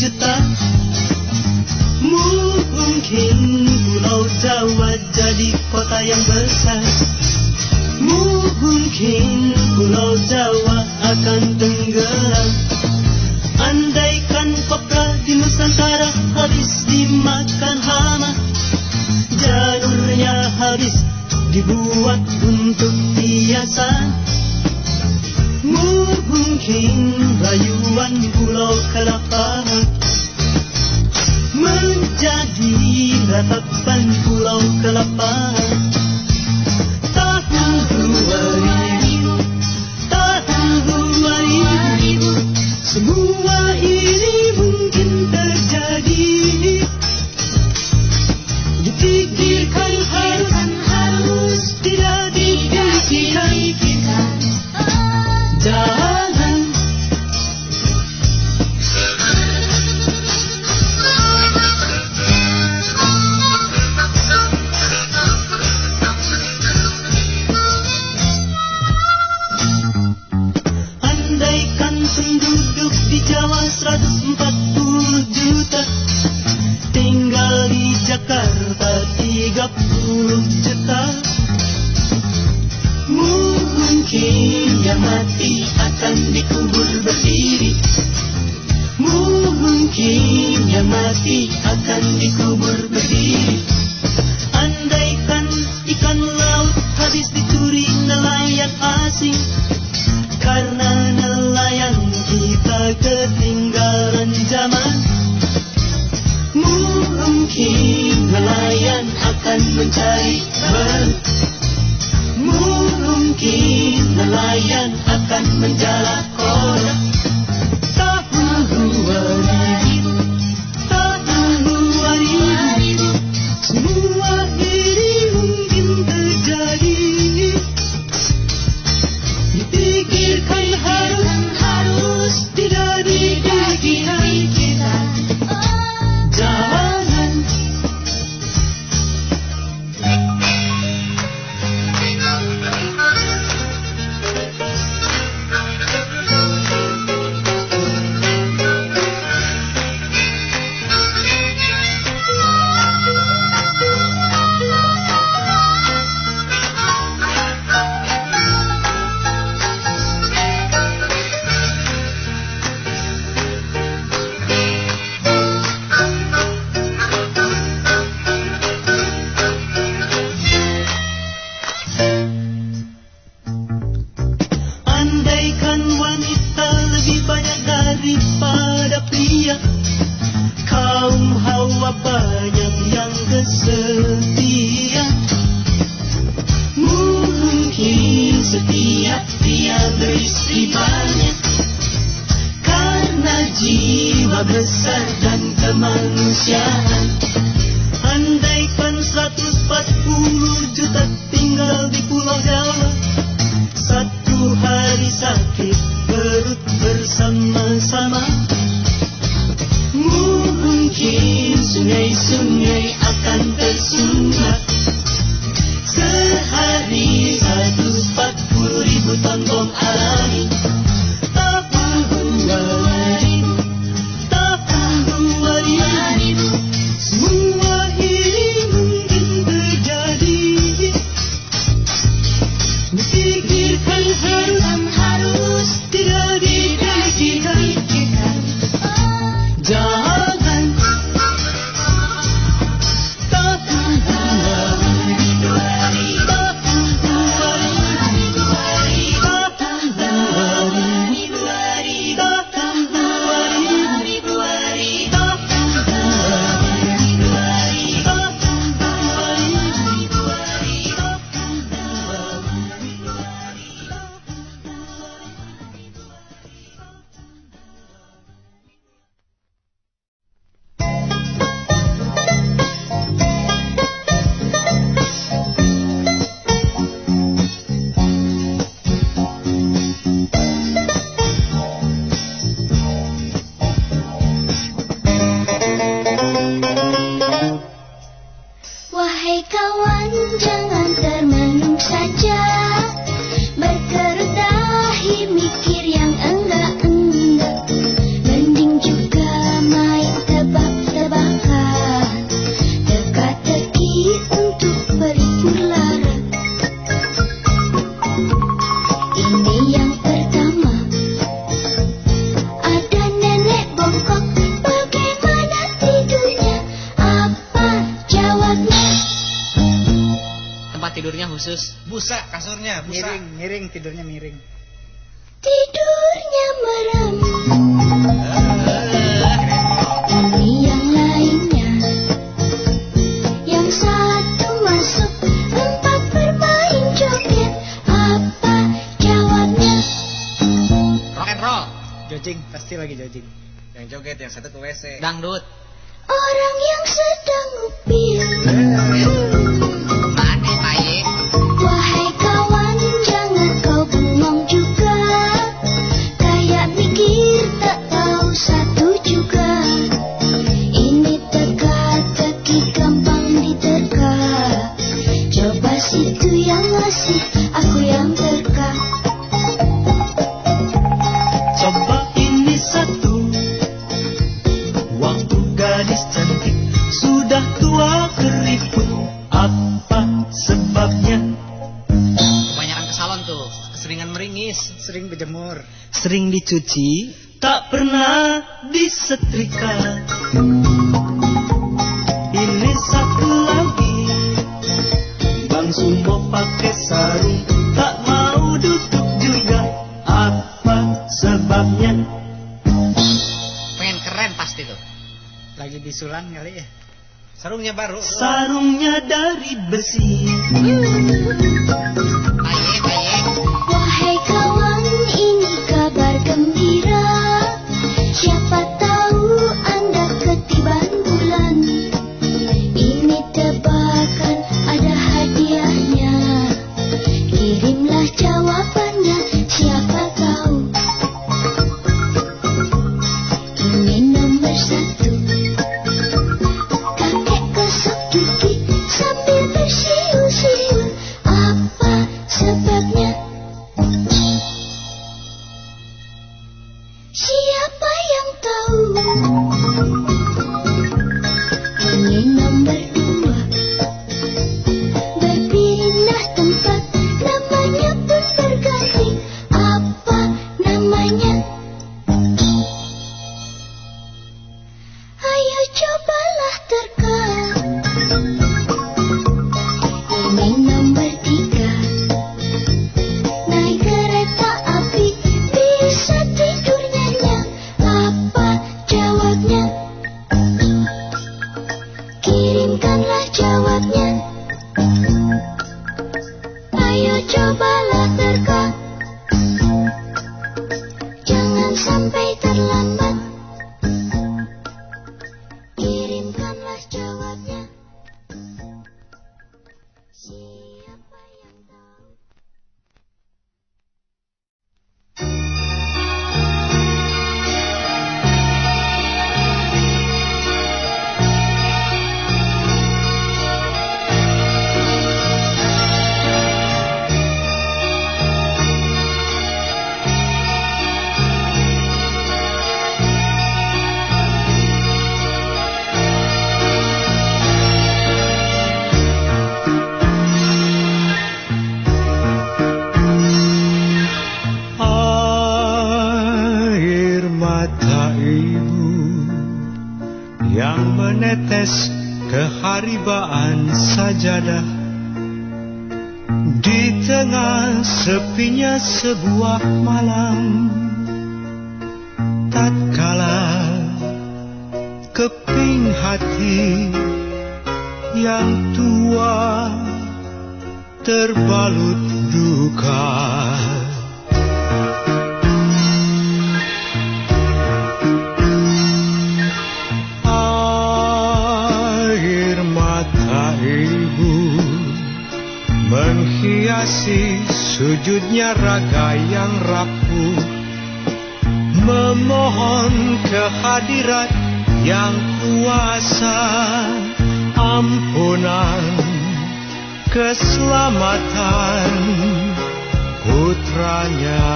juta. Mungkin Pulau Jawa jadi kota yang besar. Mungkin Pulau Jawa akan tenggelam. Andaikan kopra di Nusantara habis dimakan hama, janurnya habis dibuat untuk hiasan. Mungkin rayuan Pulau Kelapa menjadi ratapan Pulau Kelapa. Tahun 2000, tahun 2000, semua ini mungkin terjadi. Dipikirkan harus, tidak dipikirkan. Jangan. Andaikan penduduk di Jawa 140 juta, tinggal di Jakarta 30 juta. Mungkin yang mati akan dikubur berdiri. Mungkin yang mati akan dikubur berdiri. Andaikan ikan laut habis dicuri nelayan asing, karena nelayan kita ketinggalan zaman. Mungkin nelayan akan mencari ber. Mungkin nelayan akan menjala kola. Tahun 2000, tahun 2000, semua ini mungkin terjadi. Dipikirkan harus, tidak dipikirkan. Jangan. Andaikan wanita lebih banyak daripada pria, kaum Hawa banyak yang kesepian. Mungkin setiap pria beristri banyak, karena jiwa besar dan kemanusiaan. Andaikan 140 juta tinggal di Pulau Jawa, satu hari sakit perut bersama-sama. Mungkin sungai-sungai akan tersunat. Sehari 140.000 ton bom alami. Tahun 2000, tahun 2000, semua ini mungkin terjadi. Dipikirkan harus, tidak dipikirkan. Jangan. Tahun 2000. khusus. Busa kasurnya, busa. Miring, tidurnya miring. Tidurnya merem. Ini yang lainnya. Yang satu masuk, empat bermain joget. Apa jawabnya? Rock and roll. Jogging, pasti lagi jogging. Yang joget, yang satu ke WC. Dangdut. Orang yang sedang ngupil. Mane paye. Wahai kawan, jangan kau bengong juga. Kayak mikir tak tahu satu juga. Ini teka-teki gampang diterka. Coba situ yang ngasih, aku yang terka. Coba ini satu. Waktu gadis cantik sudah tua keriput. Apa sebabnya? Kebanyakan ke salon tuh, keseringan meringis. Sering berjemur. Sering dicuci, tak pernah disetrika. Ini satu lagi. Bang Sumo pakai sarung, tak mau duduk juga. Apa sebabnya? Pengen keren pasti tuh. Lagi disulang kali ya. Sarungnya baru. Sarungnya dari besi. Paye. Wahai kawan, ini kabar gembira. Siapa tahu Anda ketiban bulan. Ini tebakan, ada hadiahnya. Kirimlah jawabannya, siapa tahu. Ini nomor satu. Kakek gosok gigi sambil bersiul-siul. Apa sebabnya? Siapa yang tahu? Ini nomor dua. Berpindah tempat, namanya pun berganti. Apa namanya? Ayo cobalah terka. Ini nomor tiga. Naik kereta api, bisa tidur nyenyak. Apa jawabnya? Kirimkanlah jawabnya. Ayo cobalah terka. Jangan sampai terlambat. Kirimkanlah jawabnya. Siapa yang tahu? Air mata ibu yang menetes keharibaan sajadah di tengah sepinya sebuah malam. Tatkala keping hati yang tua terbalut duka. Air mata ibu menghiasi sujudnya raga yang rapuh, memohon kehadirat yang kuasa, ampunan, keselamatan putranya.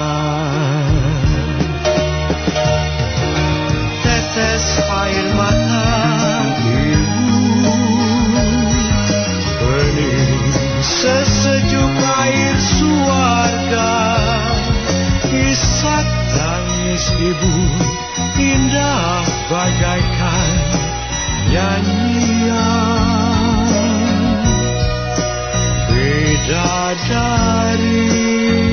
Tetes air mata ibu, bening sesejuk air suarga. Isak tangis ibu indah bagaikan nyanyian. bidadari.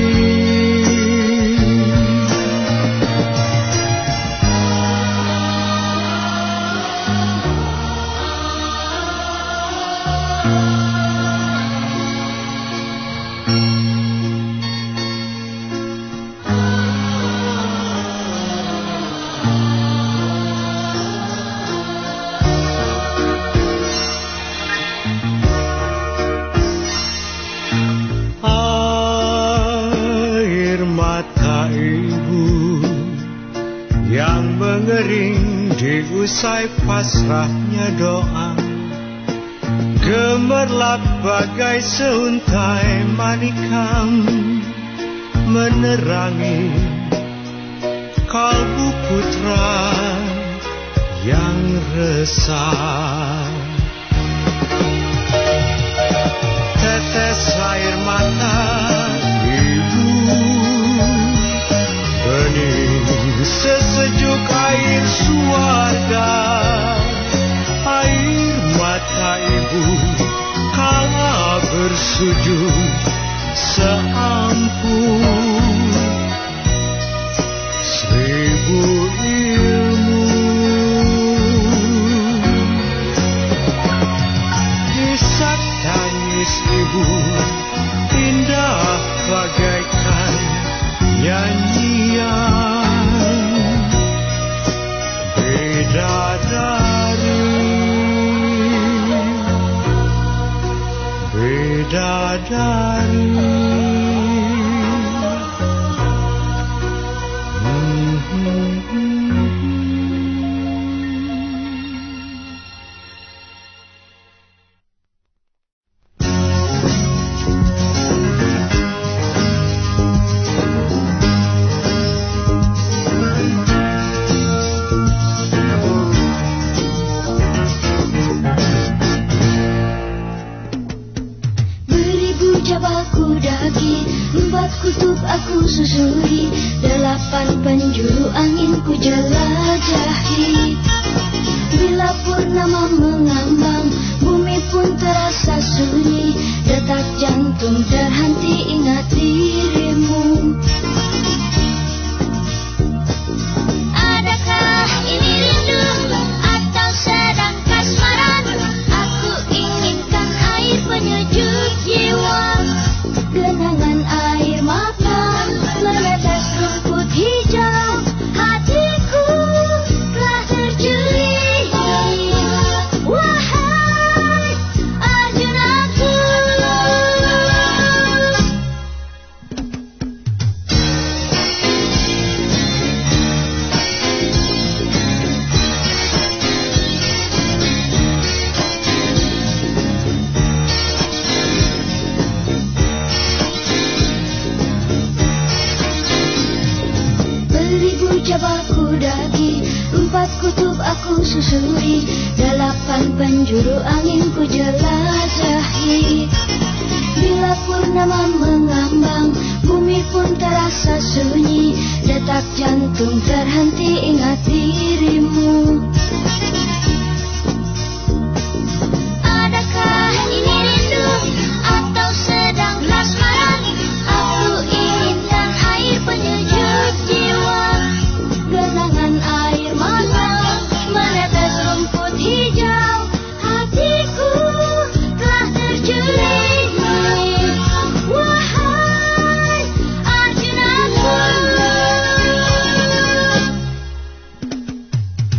Usai pasrahnya doa, gemerlap bagai seuntai manikam menerangi kalbu putra yang resah. Tetes air mata ibu bening sesejuk air suarga. Air mata ibu kala bersujud seampun 1000 ilmu. Isak tangis ibu indah bagaikan nyanyian bidadari, bidadari. Aku susuri 8 penjuru angin ku jelajahi. Bila purnama mengambang, bumi pun terasa sunyi. Detak jantung terhenti ingat dirimu. Adakah ini rindu atau sedang kasmaran? Aku inginkan air penyejuk jiwa. Genangan air mata menetes rumput hijau. Hatiku telah terjulih. Wahai Arjunaku, jabaku daki, 4 kutub aku susuri, 8 penjuru angin ku jelajahi. Bila purnama mengambang, bumi pun terasa sunyi. Detak jantung terhenti ingat dirimu. Adakah ini rindu atau sedang kasmaran? Aku inginkan air penyejuk jiwa. Genangan air mata menetes rumput hijau. Hatiku telah terjulih. Wahai Arjunaku.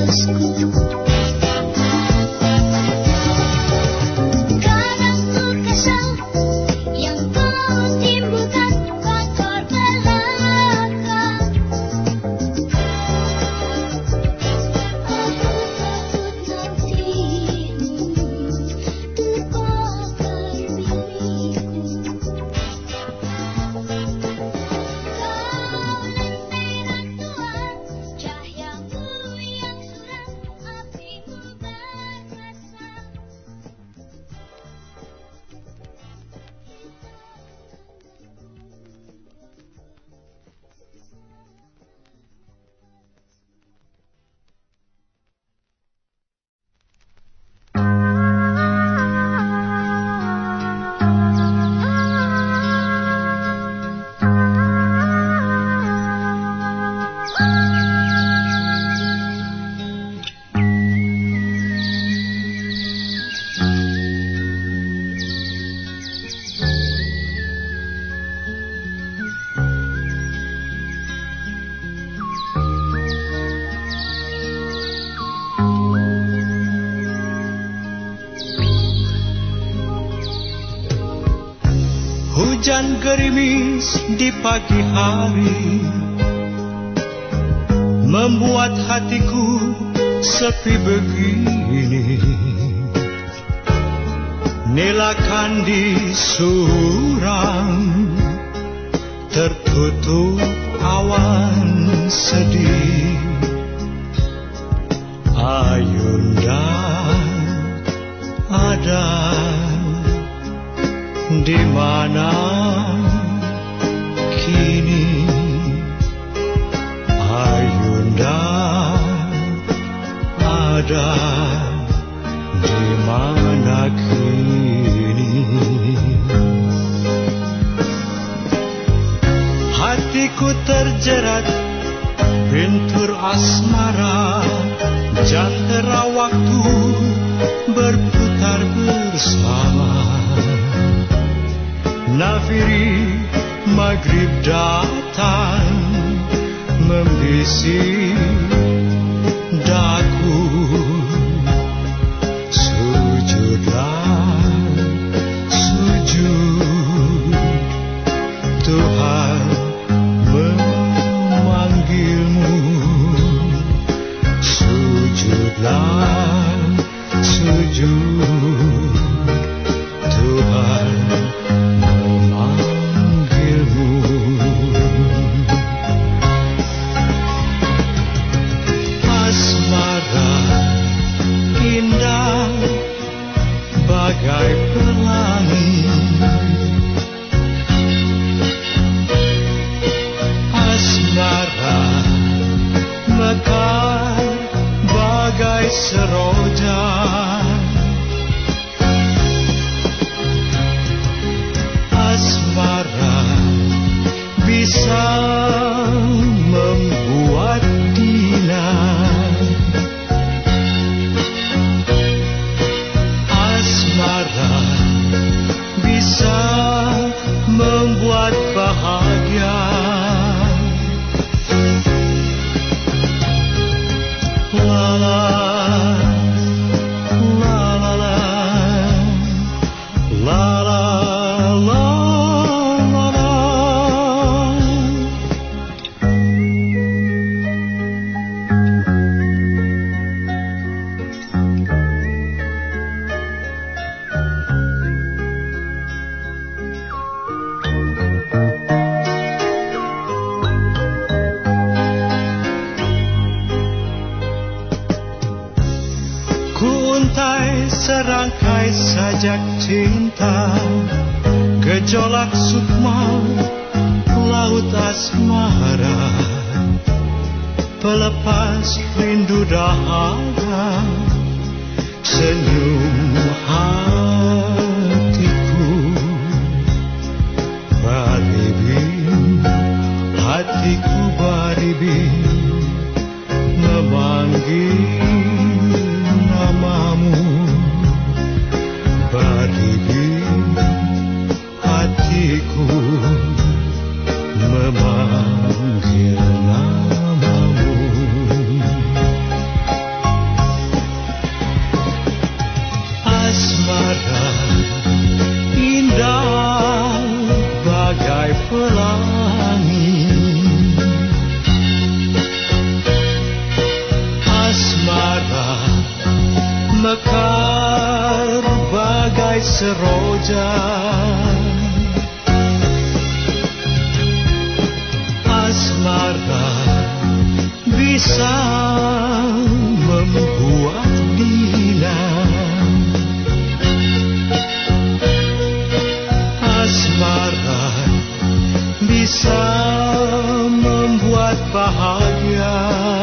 Hujan gerimis di pagi hari membuat hatiku sepi begini. Nilakan di suram tertutup awan sedih. Ayunda ada di mana kini? Ayunda ada di mana kini? Hatiku terjerat bentur asmara, jantera waktu berputar bersama. Nafiri maghrib datang membisik daku. Sujudlah, sujud, Tuhan memanggilmu. Sujudlah, sujud, Tuhan memanggilmu. Asmara indah bagai pelangi. Asmara mekar bagai seroja. Asmara bisa membuat dinar. Asmara bisa membuat bahagia. La la la la la la la la. Kuuntai serangkai sajak cinta, gejolak sukma laut asmara, pelepas rindu dahaga, senyum hatiku. Baribin, hatiku baribin, memanggil namamu. Baribin, hatiku memanggil namamu. hujan. Asmara bisa membuat diam. Asmara bisa membuat bahagia.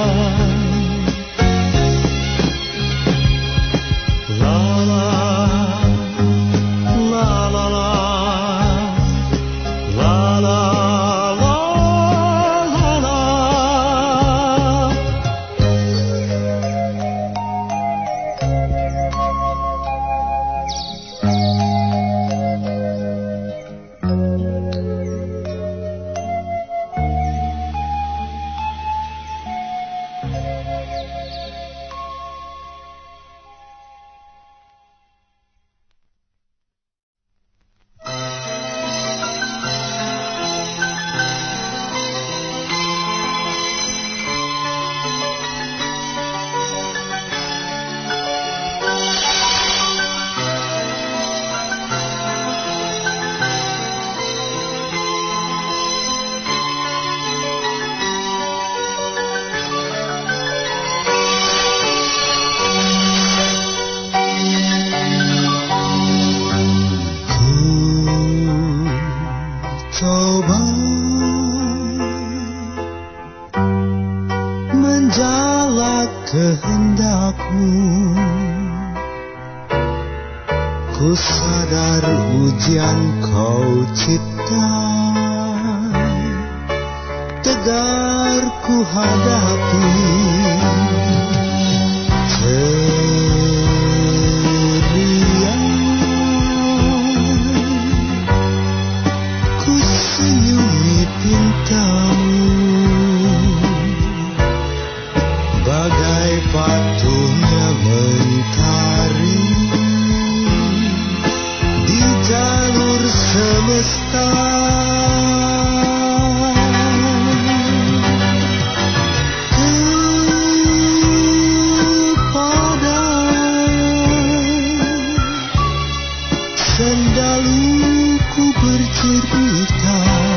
La la la la la la la la la la. Coba menjala kehendakmu. Ku sadar ujian kau cipta, tegar ku hadapi. Bagai patungnya mentari di jalur semesta. Kepada sendaluku bercerita,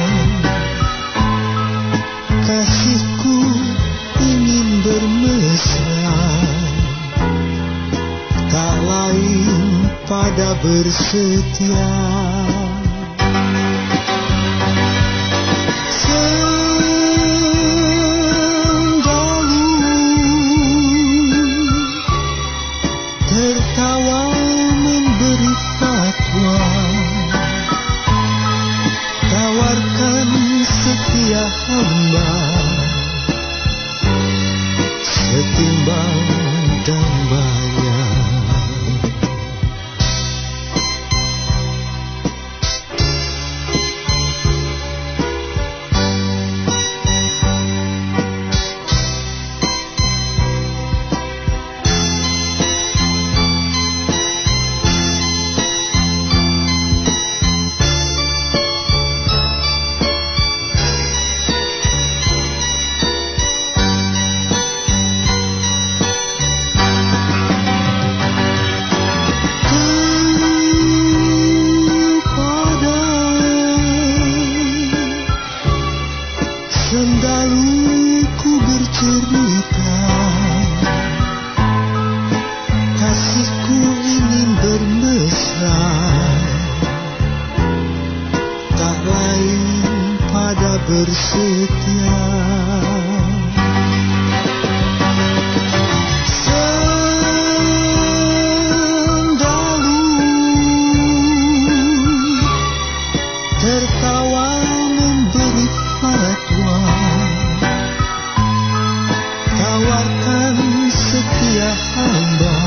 kasihku ingin bermesra, tak lain pada bersetia. Sendalu tertawa memberi fatwa, tawarkan setia hamba, setimbang dan bayar. Sendaluku bercerita, kasihku ingin bermesra, tak lain pada bersetia. Sendalu tertawa memberi fatwa, tawarkan setia hamba,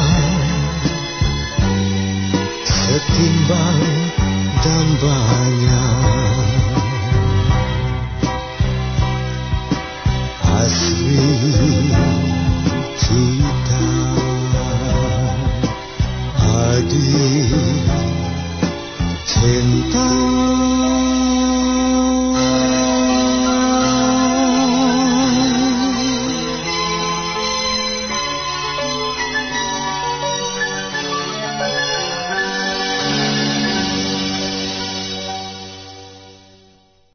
setimbang dan banyak. Asli cita hadir